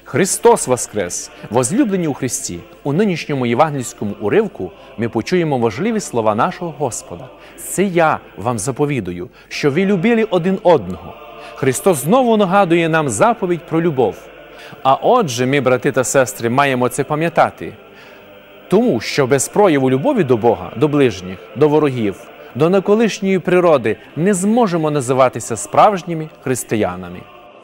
Христос воскрес! Возлюблені у Христі! У нинішньому євангельському уривку ми почуємо важливі слова нашого Господа. «Це я вам заповідую, що ви любили один одного». Христос знову нагадує нам заповідь про любов. А отже, ми, брати та сестри, маємо це пам'ятати. Тому що без прояву любові до Бога, до ближніх, до ворогів, до навколишньої природи не зможемо називатися справжніми християнами.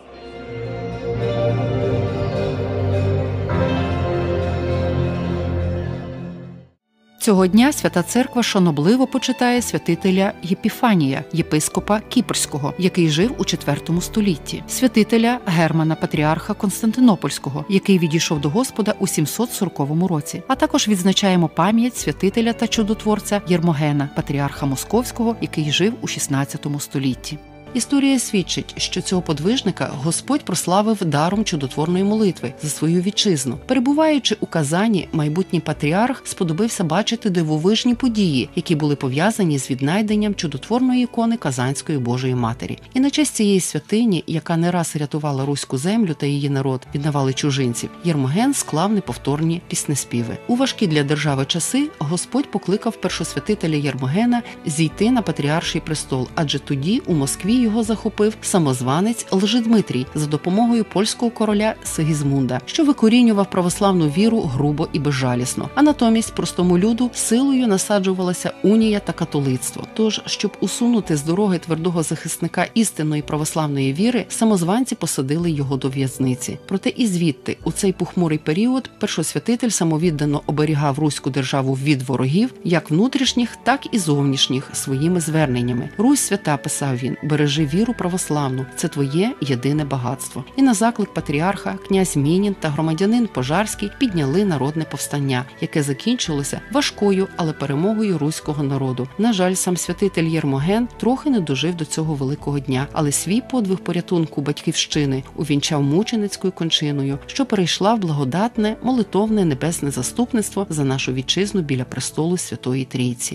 Цього дня Свята Церква шанобливо почитає святителя Єпіфанія, єпископа Кіпрського, який жив у IV столітті, святителя Германа, патріарха Константинопольського, який відійшов до Господа у 740 році. А також відзначаємо пам'ять святителя та чудотворця Єрмогена, патріарха Московського, який жив у XVI столітті. Історія свідчить, що цього подвижника Господь прославив даром чудотворної молитви за свою вітчизну. Перебуваючи у Казані, майбутній патріарх сподобився бачити дивовижні події, які були пов'язані з віднайденням чудотворної ікони Казанської Божої Матері. І на честь цієї святині, яка не раз рятувала руську землю та її народ від навали чужинців, Єрмоген склав неповторні піснеспіви. У важкі для держави часи Господь покликав першосвятителя Єрмогена зійти на патріарший престол, адже тоді у Москві його захопив самозванець Лжедмитрій за допомогою польського короля Сигізмунда, що викорінював православну віру грубо і безжалісно. А натомість простому люду силою насаджувалася унія та католицтво. Тож, щоб усунути з дороги твердого захисника істинної православної віри, самозванці посадили його до в'язниці. Проте і звідти, у цей похмурий період, першосвятитель самовіддано оберігав руську державу від ворогів, як внутрішніх, так і зовнішніх, своїми зверненнями. «Русь свята», писав він, «бережи віру православну, це твоє єдине багатство». І на заклик патріарха князь Мінін та громадянин Пожарський підняли народне повстання, яке закінчилося важкою, але перемогою руського народу. На жаль, сам святитель Єрмоген трохи не дожив до цього великого дня, але свій подвиг порятунку батьківщини увінчав мученицькою кончиною, що перейшла в благодатне, молитовне небесне заступництво за нашу вітчизну біля престолу Святої Трійці.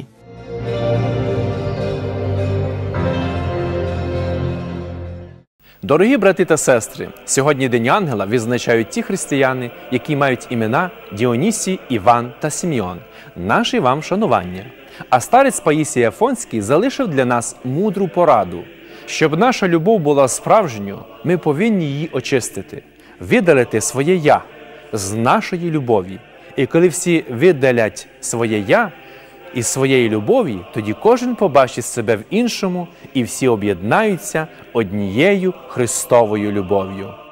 Дорогі брати та сестри, сьогодні День Ангела відзначають ті християни, які мають імена Діонісій, Іван та Сімеон. Наші вам шанування. А старець Паїсій Афонський залишив для нас мудру пораду. Щоб наша любов була справжньою, ми повинні її очистити, видалити своє «я» з нашої любові. І коли всі видалять своє «я» із своєї любові, тоді кожен побачить себе в іншому, і всі об'єднаються однією Христовою любов'ю.